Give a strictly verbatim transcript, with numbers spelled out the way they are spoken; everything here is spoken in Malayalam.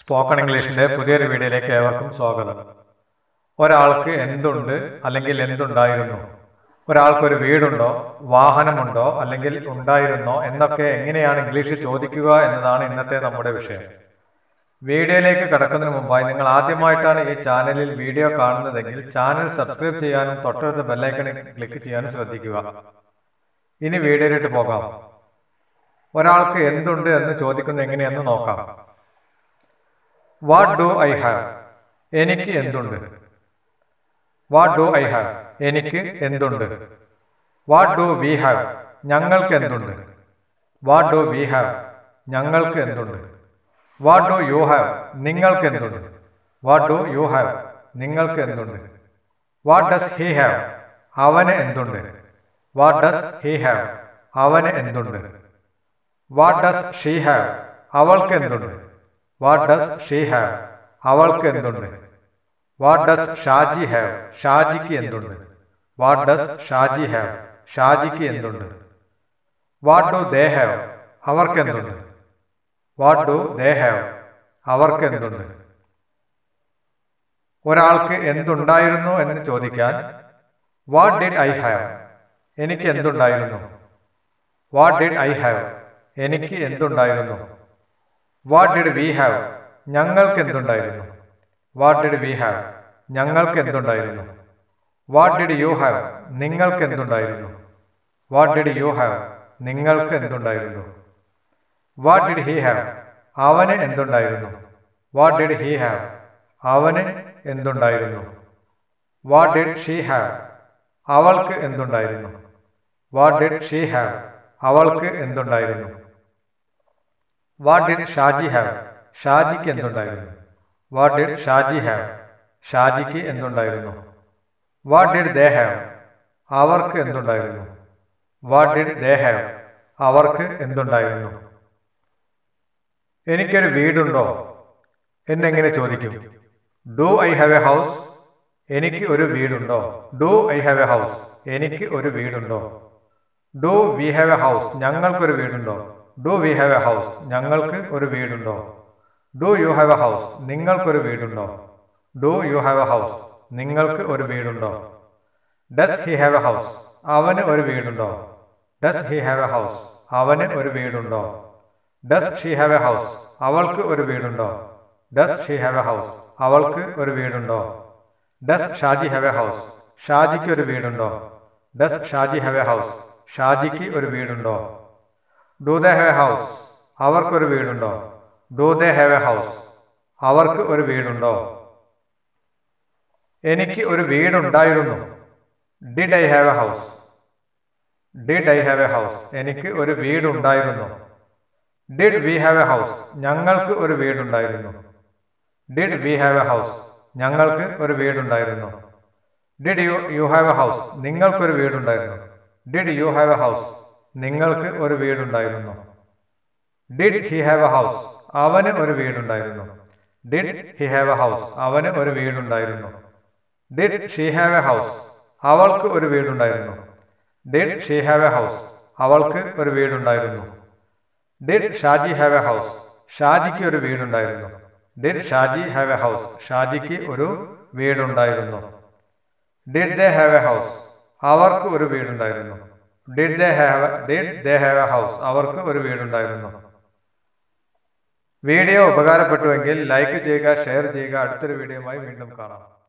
സ്പോക്കൺ ഇംഗ്ലീഷിന്റെ പുതിയൊരു വീഡിയോയിലേക്ക് ഏവർക്കും സ്വാഗതം. ഒരാൾക്ക് എന്തുണ്ട് അല്ലെങ്കിൽ എന്തുണ്ടായിരുന്നു, ഒരാൾക്കൊരു വീടുണ്ടോ, വാഹനമുണ്ടോ അല്ലെങ്കിൽ ഉണ്ടായിരുന്നോ എന്നൊക്കെ എങ്ങനെയാണ് ഇംഗ്ലീഷിൽ ചോദിക്കുക എന്നതാണ് ഇന്നത്തെ നമ്മുടെ വിഷയം. വീഡിയോയിലേക്ക് കടക്കുന്നതിന് മുമ്പായി നിങ്ങൾ ആദ്യമായിട്ടാണ് ഈ ചാനലിൽ വീഡിയോ കാണുന്നതെങ്കിൽ ചാനൽ സബ്സ്ക്രൈബ് ചെയ്യാനും തൊട്ടടുത്ത ബെല്ലൈക്കണിൽ ക്ലിക്ക് ചെയ്യാനും ശ്രദ്ധിക്കുക. ഇനി വീഡിയോയിലേക്ക് പോകാം. ഒരാൾക്ക് എന്തുണ്ട് എന്ന് ചോദിക്കുന്നത് എങ്ങനെയെന്ന് നോക്കാം. What do I have? എനിക്ക് എന്തുണ്ട്. What do I have? എനിക്ക് എന്തുണ്ട്. What do we have? ഞങ്ങൾക്ക് എന്തുണ്ട്. What do we have? ഞങ്ങൾക്ക് എന്തുണ്ട്. What do you have? നിങ്ങൾക്ക് എന്തുണ്ട്. What do you have? നിങ്ങൾക്ക് എന്തുണ്ട്. What does he have? അവന് എന്തുണ്ട്. What does he have? അവന് എന്തുണ്ട്. What does she have? അവൾക്ക് എന്തുണ്ട്. What does she have? അവൾക്ക് എന്തുണ്ട്. What does Shaji have? ഷാജിക്ക് എന്തുണ്ട്. What does Shaji have? ഷാജിക്ക് എന്തുണ്ട്. What do they have? അവർക്ക് എന്തുണ്ട്. What do they have? അവർക്ക് എന്തുണ്ട്. ഒരാൾക്ക് എന്തുണ്ടായിരുന്നു എന്ന് ചോദിക്കാൻ വാട്ട് ഡിഡ് ഐ ഹാവ്? എനിക്ക് എന്തുണ്ടായിരുന്നു. What did I have? എനിക്ക് എന്തുണ്ടായിരുന്നു. What did we have? ഞങ്ങൾക്ക് എന്തുണ്ടായിരുന്നു. What did we have? ഞങ്ങൾക്ക് എന്തുണ്ടായിരുന്നു. What did you have? നിങ്ങൾക്ക് എന്തുണ്ടായിരുന്നു. What did you have? നിങ്ങൾക്ക് എന്തുണ്ടായിരുന്നു. What did he have? അവന് എന്തുണ്ടായിരുന്നു. What did he have? അവന് എന്തുണ്ടായിരുന്നു. What did she have? അവൾക്ക് എന്തുണ്ടായിരുന്നു. What did she have? അവൾക്ക് എന്തുണ്ടായിരുന്നു. What did Shaji have? ഷാജിക്ക് എന്തുണ്ടായിരുന്നു. What did Shaji have? ഷാജിക്ക് എന്തുണ്ടായിരുന്നു. What did they have? അവർക്ക് എന്തുണ്ടായിരുന്നു. What did they have? അവർക്ക് എന്തുണ്ടായിരുന്നു. എനിക്കൊരു വീടുണ്ടോ എന്നെങ്ങനെ ചോദിക്കും. Do I have a house? എനിക്ക് ഒരു വീടുണ്ടോ. Do I have a house? എനിക്ക് ഒരു വീടുണ്ടോ. Do we have a house? ഞങ്ങൾക്കൊരു വീടുണ്ടോ. Do we have a house? ഞങ്ങൾക്ക് ഒരു വീടുണ്ടോ. Do you have a house? നിങ്ങൾക്കൊരു വീടുണ്ടോ. Do you have a house? നിങ്ങൾക്ക് ഒരു വീടുണ്ടോ. Does he have a house? അവന് ഒരു വീടുണ്ടോ. Does he have a house? അവന് ഒരു വീടുണ്ടോ. Does she have a house? അവൾക്ക് ഒരു വീടുണ്ടോ. Does she have a house? അവൾക്ക് ഒരു വീടുണ്ടോ. Does Shaji have a house? ഷാജിക്ക് ഒരു വീടുണ്ടോ. Does Shaji have a house? ഷാജിക്ക് ഒരു വീടുണ്ടോ. Do they have a house? അവർക്കൊരു വീടുണ്ടോ. Do they have a house? അവർക്ക് ഒരു വീടുണ്ടോ. എനിക്ക് ഒരു വീടുണ്ടായിരുന്നു. Did I have a house? Did I have a house? എനിക്ക് ഒരു വീടുണ്ടായിരുന്നു. Did we have a house? ഞങ്ങൾക്ക് ഒരു വീടുണ്ടായിരുന്നു. Did we have a house? ഞങ്ങൾക്ക് ഒരു വീടുണ്ടായിരുന്നു. Did you you have a house? നിങ്ങൾക്കൊരു വീടുണ്ടായിരുന്നു. Did you have a house? നിങ്ങൾക്ക് ഒരു വീടുണ്ടായിരുന്നു. Did he have a house? അവന് ഒരു വീടുണ്ടായിരുന്നു. Did he have a house? അവന് ഒരു വീടുണ്ടായിരുന്നു. Did she have a house? അവൾക്ക് ഒരു വീടുണ്ടായിരുന്നു. Did she have a house? അവൾക്ക് ഒരു വീടുണ്ടായിരുന്നു. Did Shaji have a house? ഷാജിക്ക് ഒരു വീടുണ്ടായിരുന്നു. Did Shaji have a house? ഷാജിക്ക് ഒരു വീടുണ്ടായിരുന്നു. Did they have a house? അവർക്ക് ഒരു വീടുണ്ടായിരുന്നു. Did they have did they have a house? അവർക്ക് ഒരു വീടുണ്ടായിരുന്നു. വീഡിയോ ഉപകാരപ്പെട്ടുവെങ്കിൽ ലൈക്ക് ചെയ്യുക, ഷെയർ ചെയ്യുക. അടുത്തൊരു വീഡിയോയുമായി വീണ്ടും കാണാം.